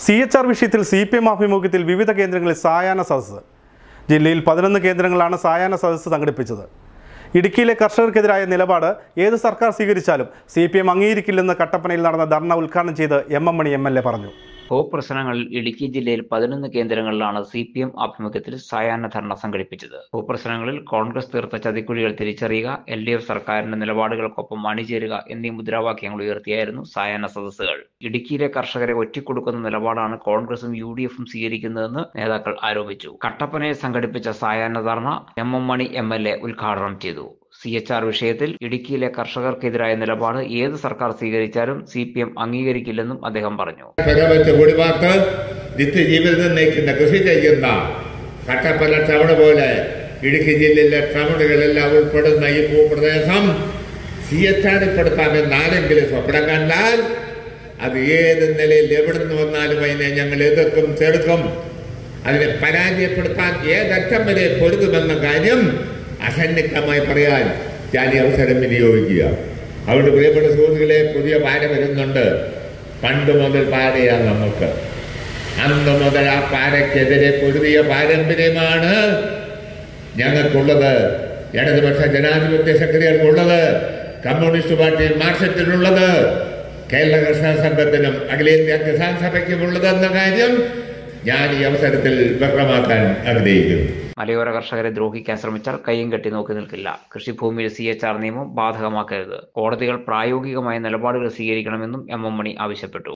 CHR വിഷയത്തിൽ CPM ആഭിമുഖ്യത്തിൽ വിവിധ കേന്ദ്രങ്ങളിൽ സായാഹ്ന സദസ്സ്. ജില്ലയിൽ 11 കേന്ദ്രങ്ങളിലാണ് സായാഹ്ന സദസ്സ് സംഘടിപ്പിച്ചത്. ഇടുക്കിയിലെ കർഷകർക്കെതിരായ നിലപാട് ഏത് സർക്കാർ സ്വീകരിച്ചാലും CPM അംഗീകരിക്കില്ലെന്ന് കട്ടപ്പനയിൽ നടന്ന ധർണ ഉദ്ഘാടനം ചെയ്ത് MM മണി MLA പറഞ്ഞു. ഭൂപ്രശ്നങ്ങളിൽ ഇടുക്കി ജില്ലയിൽ 11 കേന്ദ്രങ്ങളിലാണ് CPM ആഭിമുഖ്യത്തിൽ സായാഹ്ന ധർണ സംഘടിപ്പിച്ചത്. ഭൂപ്രശ്നങ്ങളിൽ കോൺഗ്രസ് തീർത്ത ചതിക്കുഴികൾ തിരിച്ചറിയുക, LDF സർക്കാരിന്റെ നിലപാടുകൾക്കൊപ്പം അണിചേരുക എന്നീ മുദ്രാവാക്യങ്ങൾ ഉയർത്തിയായിരുന്നു സായാഹ്ന സദസ്സുകൾ. ഇടുക്കിയിലെ കർഷകരെ ഒറ്റിക്കൊടുക്കുന്ന നിലപാടാണ് കോൺഗ്രസും UDFും സ്വീകരിക്കുന്നതെന്ന് നേതാക്കൾ ആരോപിച്ചു. കട്ടപ്പനയിൽ സംഘടിപ്പിച്ച സായാഹ്ന ധർണ MM മണി MLA ഉദ്ഘാടനം ചെയ്തു. CHR വിഷയത്തിൽ ഇടുക്കിയിലെ കർഷകർക്കെതിരായ നിലപാട് ഏത് സർക്കാർ സ്വീകരിച്ചാലും CPM അംഗീകരിക്കില്ലെന്നും അദ്ദേഹം പറഞ്ഞു. നിത്യജീവിതം നയിക്കുന്ന കൃഷി ചെയ്യുന്ന കട്ടപ്പന ടൗൺ പോലെ ഇടുക്കി ജില്ലയിലെ ടൗണുകളെല്ലാം ഉൾപ്പെടുന്ന ഈ ഭൂപ്രദേശം CHRപ്പെടുത്താമെന്ന് ആരെങ്കിലും സ്വപ്നം കണ്ടാൽ അത് ഏത് നിലയിൽ എവിടുന്ന് വന്നാലും അതിനെ ഞങ്ങൾ എതിർക്കും, ചെറുക്കും. അതിനെ പരാജയപ്പെടുത്താൻ ഏതറ്റം വരെ പൊരുതുമെന്ന കാര്യം അസന്നിഗ്ധമായി പറയാൻ ഞാൻ ഈ അവസരം വിനിയോഗിക്കുക. അവിടെ പ്രിയപ്പെട്ട സുഹൃത്തുക്കളെ, പുതിയ പാര വരുന്നുണ്ട്. പണ്ട് മുതൽ പാരയാണ് നമുക്ക്. അന്ന് മുതൽ ആ പാരയ്ക്കെതിരെ പൊരുതിയ പാരമ്പര്യമാണ് ഞങ്ങൾക്കുള്ളത്, ഇടതുപക്ഷ ജനാധിപത്യ സെക്രട്ടറികൾക്കുള്ളത്, കമ്മ്യൂണിസ്റ്റ് പാർട്ടി മാർക്സിസ്റ്റിനുള്ളത്, കേരള കർഷക സംഘത്തിനും അഖിലേന്ത്യാ കിസാൻ സഭയ്ക്കുമുള്ളതെന്ന കാര്യം ഞാൻ ഈ അവസരത്തിൽ വ്യക്തമാക്കാൻ ആഗ്രഹിക്കുന്നു. മലയോര കർഷകരെ ദ്രോഹിക്കാൻ ശ്രമിച്ചാൽ കയ്യും കെട്ടി നോക്കി നിൽക്കില്ല. കൃഷിഭൂമിയിൽ CHR നിയമം ബാധകമാക്കരുത്. കോടതികൾ പ്രായോഗികമായ നിലപാടുകൾ സ്വീകരിക്കണമെന്നും MM മണി ആവശ്യപ്പെട്ടു.